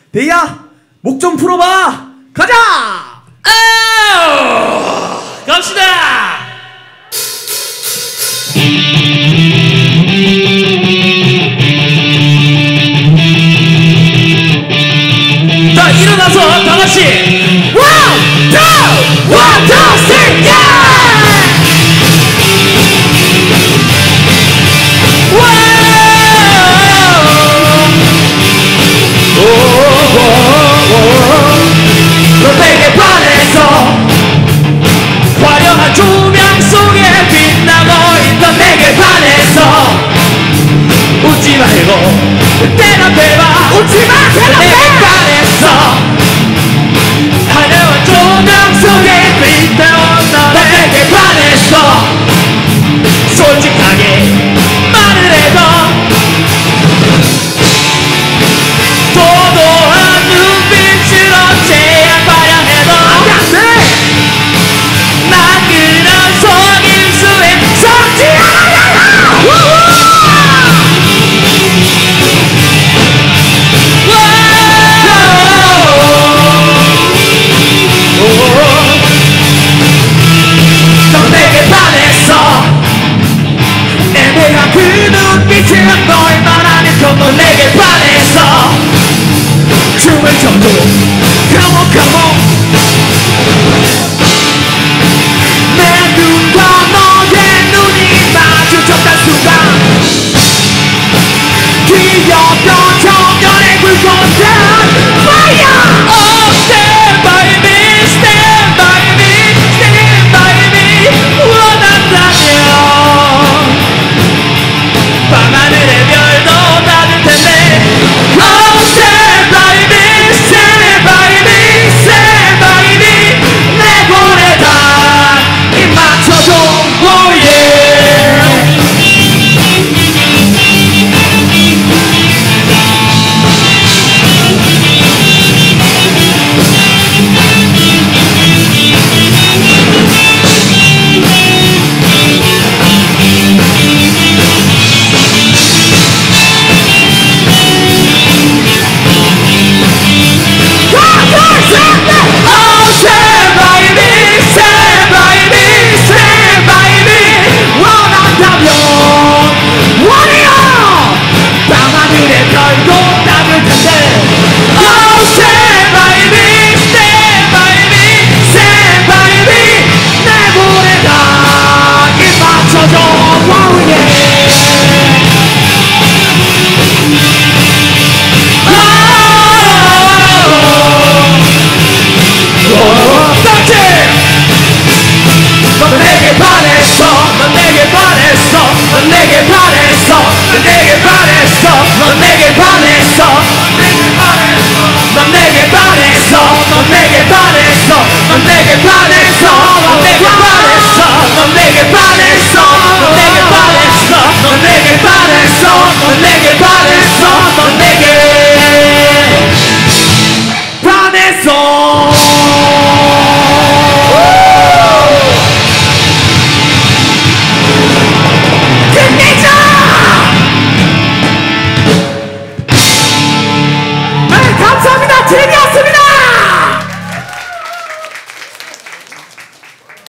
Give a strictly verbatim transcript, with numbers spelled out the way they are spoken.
데이야, 목 좀 풀어봐. 가자. 아우, 갑시다. 자, 일어나서 다 같이 원, 투, 원, 투, 쓰리, 너에게 반해서 화려한 조명 속에 빛나고 있던 내게 반해서 웃지 말고 대답해봐. 웃지마, 대답해. 내게 반해서 화려한 조명 속에 빛나고 너 내게 반해서 솔직하게 말을 해도 도도한 눈빛으로 제약 발현해도 안돼. 난 그런 속임수에 속지 않아. 넌 내게 반했어. 내가 그 눈빛을 널 말하는 건 넌 내게 반했어. 춤을 춰도